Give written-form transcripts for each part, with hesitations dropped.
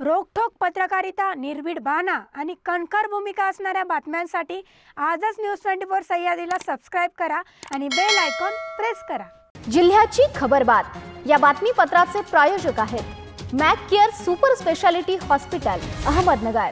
रोखठोक पत्रकारिता, निर्भीड बाणा आणि कणखर भूमिका असणाऱ्या बातम्यांसाठी आजच न्यूज 24 सह्याद्रीला सबस्क्राइब करा आणि बेल आयकॉन प्रेस करा। जिल्ह्याची खबरबात या बातमीपत्राचे प्रायोजक आहेत Mac Care super speciality hospital, Ahmednagar.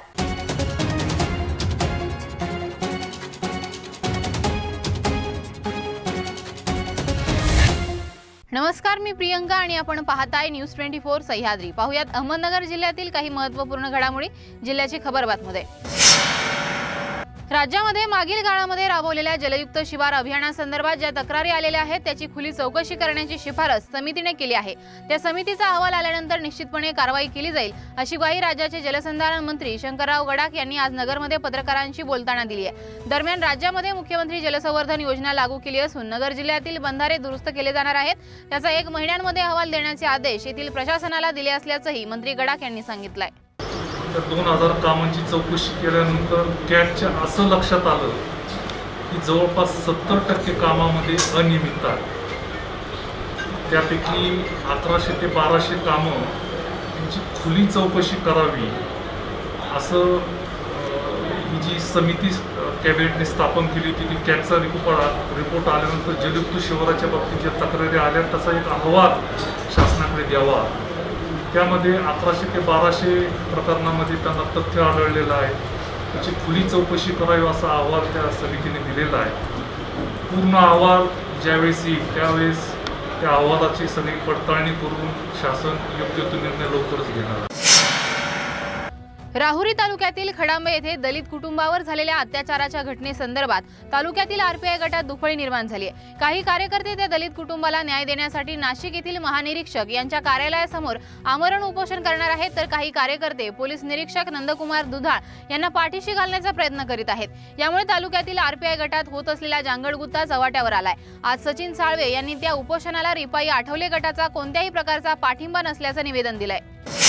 नमस्कार, मी प्रियंका आणि आपण पाहताय न्यूज 24 सह्याद्री। पाहुयात अहमदनगर जिल्ह्यातील काही महत्त्वपूर्ण घडामोडी जिल्ह्याची खबरबातमध्ये। राज्यामध्ये मागील काळामध्ये राबवलेल्या जलयुक्त शिवार अभियानासंदर्भात ज्या तक्रारी आलेल्या आहेत त्याची खुली चौकशी करण्याची शिफारस समितीने केली आहे। त्या समितीचा अहवाल आल्यानंतर निश्चितपणे कारवाई केली जाईल, अशी ग्वाही राज्याचे जलसंधारण मंत्री शंकरराव गडाख यांनी आज नगरमध्ये पत्रकारांशी बोलताना दिली आहे। दरम्यान राज्यामध्ये मुख्यमंत्री जलसंवर्धन योजना लागू केली असून नगर जिल्ह्यातील बंधारे दुरुस्त केले जाणार आहेत। त्याचा 1 महिन्यांमध्ये अहवाल देण्याचे आदेश येथील प्रशासनाला दिले असल्याचंही मंत्री गडाख यांनी सांगितलंय। 2000 कामांची चौकशी केल्यानंतर कॅटच्या असं लक्षात आलं की जवळपास 70% कामामध्ये अनियमितता आहे। त्यापैकी 1100 ते 1200 कामं यांची खुली चौकशी करावी असं ही जी समिती कॅबिनेटने स्थापन केली होती, की कॅटचा रिपोर्ट आल्यानंतर जलयुक्त शिवाराच्या बाबतीत ज्या तक्रारी आल्या त्याचा एक अहवाल शासनाकडे द्यावा। त्यामध्ये 1100 ते 1200 प्रकरणामध्ये त्यांना तथ्य आढळलेलं आहे, त्याची खुली चौकशी करावी असा अहवाल त्या समितीने दिलेला आहे। पूर्ण अहवाल ज्यावेळेस येईल त्यावेळेस त्या अहवालाची सगळी पडताळणी करून शासन योग्य तो निर्णय लवकरच घेणार आहे। राहुरी तालुक्यातील खडांबे येथे दलित कुटुंबावर झालेल्या अत्याचाराच्या घटनेसंदर्भात तालुक्यातील आरपीआय गटात दुफळी निर्माण झाली आहे। काही कार्यकर्ते त्या दलित कुटुंबाला न्याय देण्यासाठी नाशिक येथील महानिरीक्षक यांच्या कार्यालयासमोर आमरण उपोषण करणार आहेत, तर काही कार्यकर्ते पोलीस निरीक्षक नंदकुमार दुधाळ यांना पाठीशी घालण्याचा प्रयत्न करीत आहेत। यामुळे तालुक्यातील आरपीआय गटात होत असलेला जांगडगुत्ता चव्हाट्यावर आलाय। आज सचिन साळवे यांनी त्या उपोषणाला रिपाई आठवले गटाचा कोणत्याही प्रकारचा पाठिंबा नसल्याचं निवेदन दिलंय।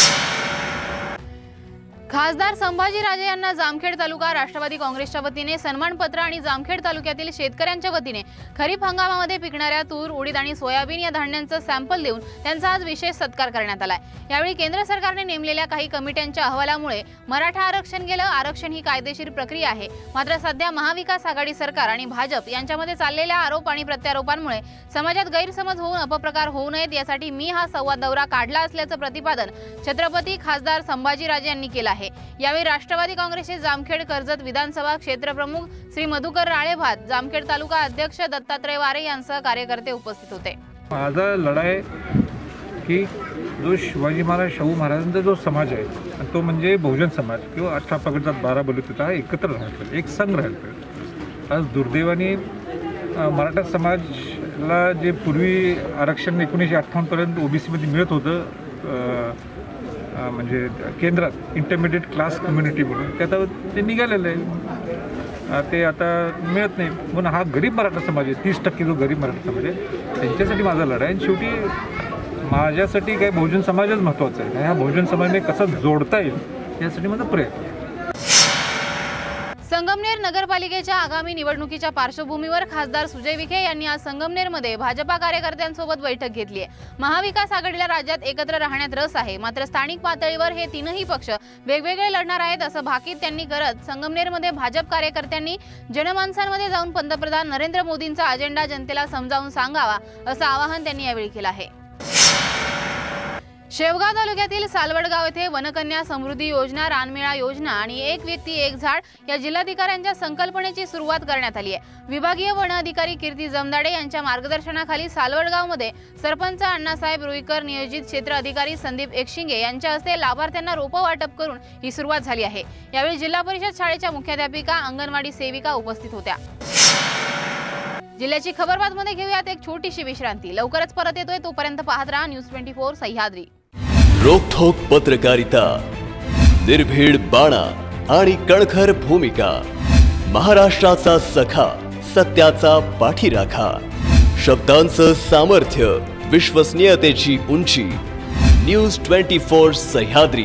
खासदार संभाजीराजे यांना जामखेड तालुका राष्ट्रवादी काँग्रेसच्या वतीने सन्मानपत्र आणि जामखेड तालुक्यातील शेतकऱ्यांच्या वतीने खरीप हंगामामध्ये पिकणाऱ्या तूर, उडीद आणि सोयाबीन या धान्यांचं सॅम्पल देऊन त्यांचा आज विशेष सत्कार करण्यात आलाय। यावेळी केंद्र सरकारने नेमलेल्या काही कमिट्यांच्या अहवालामुळे मराठा आरक्षण गेलं। आरक्षण ही कायदेशीर प्रक्रिया आहे, मात्र सध्या महाविकास आघाडी सरकार आणि भाजप यांच्यामध्ये चाललेल्या आरोप आणि प्रत्यारोपांमुळे समाजात गैरसमज होऊन अपप्रकार होऊ नयेत यासाठी मी हा संवाद दौरा काढला असल्याचं प्रतिपादन छत्रपती खासदार संभाजीराजे यांनी केलं आहे। यावेळी राष्ट्रवादी काँग्रेसचे जामखेड कर्जत विधानसभा क्षेत्र प्रमुख श्री मधुकर राळेभात, जामखेड तालुका अध्यक्ष दत्तात्रय वारे यांसह कार्यकर्ते उपस्थित होते। माझा लढाई की जो शिवाजी महाराज शाहू महाराजांचा जो समाज आहे तो म्हणजे बहुजन समाज किंवा 18 पगडतात 12 बलुतेत हा एकत्र राहायला पाहिजे, एक संघ राहायला पाहिजे। आज दुर्दैवाने मराठा समाजला जे पूर्वी आरक्षण 1958 पर्यंत ओबीसीमध्ये मिळत होतं, म्हणजे केंद्रात इंटरमिडिएट क्लास कम्युनिटी म्हणून ते आता ते निघालेलं आहे, ते आता मिळत नाही। म्हणून हा गरीब मराठा समाज आहे, 30% जो गरीब मराठा समाज आहे त्यांच्यासाठी माझा लढा आहे। आणि शेवटी माझ्यासाठी काही बहुजन समाजच महत्त्वाचा आहे, ह्या बहुजन समाजाने कसं जोडता येईल यासाठी माझा प्रयत्न आहे। संगमनेर नगरपालिकेच्या आगामी निवडणुकीच्या पार्श्वभूमीवर खासदार सुजय विखे यांनी आज संगमनेरमध्ये भाजपा कार्यकर्त्यांसोबत बैठक घेतली आहे। महाविकास आघाडीला राज्यात एकत्र राहण्यात रस आहे, मात्र स्थानिक पातळीवर हे तीनही पक्ष वेगवेगळे लढणार आहेत असं भाकीत त्यांनी करत संगमनेरमध्ये भाजप कार्यकर्त्यांनी जनमानसांमध्ये जाऊन पंतप्रधान नरेंद्र मोदींचा अजेंडा जनतेला समजावून सांगावा असं आवाहन त्यांनी यावेळी केलं आहे। शेवगाव तालुक्यातील सालवडगाव येथे वनकन्या समृद्धी योजना, रानमेळा योजना आणि एक व्यक्ती एक झाड या जिल्हाधिकाऱ्यांच्या संकल्पनेची सुरुवात करण्यात आली आहे। विभागीय वन अधिकारी कीर्ती जमदाडे यांच्या मार्गदर्शनाखाली सालवडगावमध्ये सरपंच अण्णासाहेब रुईकर, नियोजित क्षेत्र अधिकारी संदीप एकशिंगे यांच्या हस्ते लाभार्थ्यांना रोपं वाटप करून ही सुरुवात झाली आहे। यावेळी जिल्हा परिषद शाळेच्या मुख्याध्यापिका, अंगणवाडी सेविका उपस्थित होत्या। जिल्ह्याची खबरबातमध्ये घेऊयात एक छोटीशी विश्रांती, लवकरच परत येतोय, तोपर्यंत पाहत राहा न्यूज 24 सह्याद्री। रोखठोक पत्रकारिता, निर्भीड बाणा आणि कणखर भूमिका, महाराष्ट्राचा सखा, सत्याचा पाठीराखा, शब्दांचं सामर्थ्य, विश्वसनीयतेची उंची, न्यूज 24 सह्याद्री।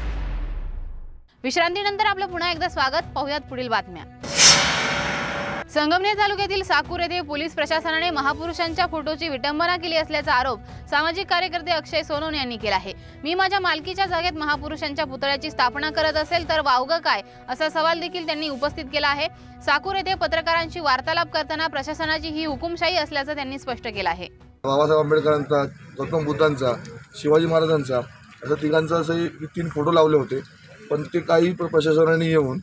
विश्रांतीनंतर आपलं पुन्हा एकदा स्वागत। पाहुयात पुढील बातम्या। संगमनेर तालुक्यातील साकूर येथे पोलीस प्रशासनाने महापुरुषांच्या फोटोची विटंबना केली असल्याचा आरोप सामाजिक कार्यकर्ते अक्षय सोनवणे यांनी केला आहे। मी माझ्या मालकीच्या जागेत महापुरुषांच्या पुतळ्याची स्थापना करत असेल तर वावगं काय असा सवाल देखील त्यांनी उपस्थित केला आहे। साकूर येथे पत्रकारांशी वार्तालाप करताना प्रशासनाची ही हुकुमशाही असल्याचं त्यांनी स्पष्ट केलं आहे। बाबासाहेब आंबेडकरांचा, गौतम बुद्धांचा, शिवाजी महाराजांचा अशा तिघांचा असे 3 फोटो लावले होते, पण ते काही प्रशासनाने येऊन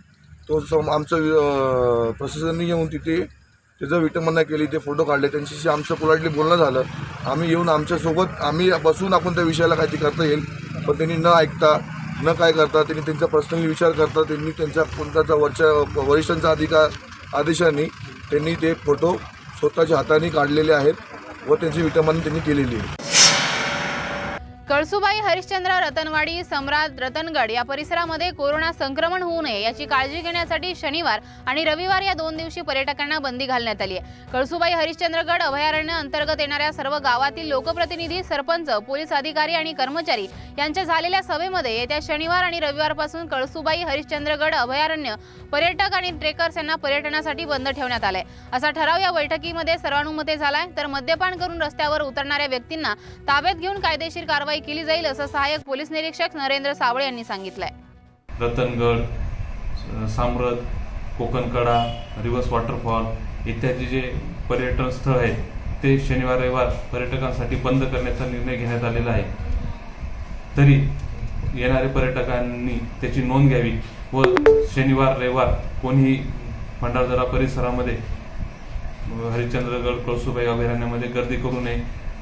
आमचं प्रशासनाने येऊन तिथे त्याचं विटंबना केली, ते फोटो काढले, त्यांच्याशी आमचं पोलाइटली बोलणं झालं। आम्ही येऊन आमच्यासोबत आम्ही बसून आपण त्या विषयाला काहीतरी करता येईल, पण त्यांनी न ऐकता न काय करता त्यांनी त्यांचा पर्सनली विचार करता त्यांनी त्यांच्या कोणत्याचा वरिष्ठांचा आदेशाने त्यांनी ते फोटो स्वतःच्या हाताने काढलेले आहेत व त्यांची विटंबना त्यांनी केलेली आहे। कळसुबाई, हरिश्चंद्र, रतनवाडी, सम्राट, रतनगड या परिसरामध्ये कोरोना संक्रमण होऊ नये याची काळजी घेण्यासाठी शनिवार आणि रविवार या 2 दिवशी पर्यटकांना बंदी घालण्यात आली आहे। कळसुबाई हरिश्चंद्रगड अभयारण्य अंतर्गत येणाऱ्या सर्व गावातील लोकप्रतिनिधी, सरपंच, पोलीस अधिकारी आणि कर्मचारी यांच्या झालेल्या सभेमध्ये येत्या शनिवार आणि रविवारपासून कळसुबाई हरिश्चंद्रगड अभयारण्य पर्यटक आणि ट्रेकर्स यांना पर्यटनासाठी बंद ठेवण्यात आलाय असा ठराव या बैठकीमध्ये सर्वानुमते झालाय। तर मद्यपान करून रस्त्यावर उतरणाऱ्या व्यक्तींना ताब्यात घेऊन कायदेशीर कारवाई केली जाईल असं सहाय्यक पोलीस निरीक्षक नरेंद्र सावळे यांनी सांगितलंय। रतनगड, साम्रत, कोकणकडा, रिव्हर्स वॉटरफॉल इत्यादी जे पर्यटन स्थळ आहेत ते शनिवार रविवार पर्यटकांसाठी बंद करण्याचा निर्णय घेण्यात आलेला आहे। तरी येणारे पर्यटकांनी त्याची नोंद घ्यावी व शनिवार रविवार कोणीही भंडारदरा परिसरामध्ये हरिश्चंद्रगड, कळसुबाई अभयारण्यामध्ये गर्दी करू नये।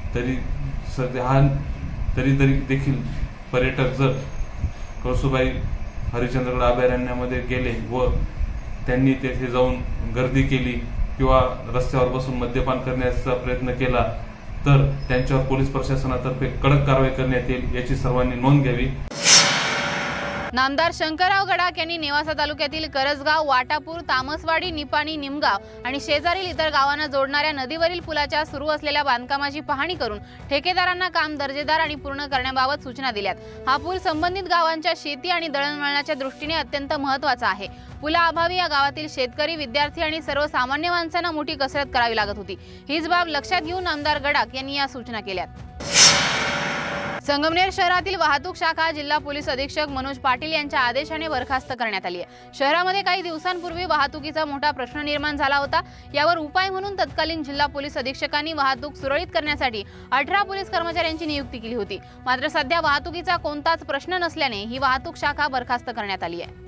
तरी देखील पर्यटक जर कळसुबाई हरिश्चंद्रगड अभयारण्यामध्ये गेले व त्यांनी तेथे जाऊन गर्दी केली किंवा रस्त्यावर बसून मद्यपान करण्याचा प्रयत्न केला तर त्यांच्यावर पोलीस प्रशासनातर्फे कडक कारवाई करण्यात येईल याची सर्वांनी नोंद घ्यावी। नामदार शंकरराव गडाख यांनी नेवासा तालुक्यातील करजगाव, वाटापूर, तामसवाडी, निपाणी, निमगाव आणि शेजारील इतर गावांना जोडणाऱ्या नदीवरील पुलाच्या सुरू असलेल्या बांधकामाची पाहणी करून ठेकेदारांना काम दर्जेदार आणि पूर्ण करण्याबाबत सूचना दिल्यात। हा पूल संबंधित गावांच्या शेती आणि दळणवळणाच्या दृष्टीने अत्यंत महत्त्वाचा आहे। पुलाअभावी या गावातील शेतकरी, विद्यार्थी आणि सर्वसामान्य माणसांना मोठी कसरत करावी लागत होती। हीच बाब लक्षात घेऊन नामदार गडाख यांनी या सूचना केल्यात। संगमनेर शहरातील वाहतूक शाखा जिल्हा पोलीस अधीक्षक मनोज पाटील यांच्या आदेशाने बरखास्त करण्यात आली आहे। शहरामध्ये काही दिवसांपूर्वी वाहतुकीचा मोठा प्रश्न निर्माण झाला होता। यावर उपाय म्हणून तत्कालीन जिल्हा पोलीस अधीक्षकांनी वाहतूक सुरळीत करण्यासाठी 18 पोलीस कर्मचाऱ्यांची नियुक्ती केली होती। मात्र सध्या वाहतुकीचा कोणताच प्रश्न नसल्याने ही वाहतूक शाखा बरखास्त करण्यात आली आहे।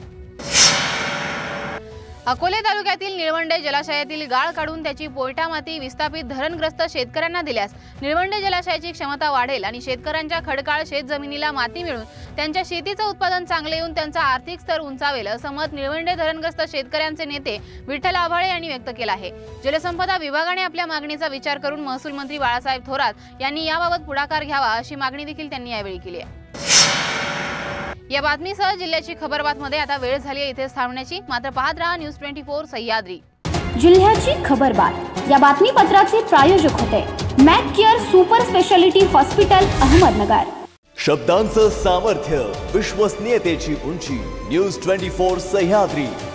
अकोले तालुक्यातील निळवंडे जलाशयातील गाळ काढून त्याची पोयटा माती विस्थापित धरणग्रस्त शेतकऱ्यांना दिल्यास निळवंडे जलाशयाची क्षमता वाढेल आणि शेतकऱ्यांच्या खडकाळ शेतजमिनीला माती मिळून त्यांच्या शेतीचं उत्पादन चांगले येऊन त्यांचा आर्थिक स्तर उंचावेल असं मत निळवंडे धरणग्रस्त शेतकऱ्यांचे नेते विठ्ठल आभाळे यांनी व्यक्त केलं आहे। जलसंपदा विभागाने आपल्या मागणीचा विचार करून महसूल मंत्री बाळासाहेब थोरात यांनी याबाबत पुढाकार घ्यावा अशी मागणी देखील त्यांनी यावेळी केली आहे। या बातमीसह जिल्ह्याची खबरबातमध्ये आता वेळ झाली आहे इथेच थांबण्याची। मात्र पाहत रहा न्यूज 24 सह्याद्री। जिल्ह्याची खबरबात या बातमीपत्राचे प्रायोजक होते Mac Care super speciality hospital, Ahmednagar. शब्दांचं सामर्थ्य, विश्वसनीयतेची उंची, न्यूज 24 सह्याद्री।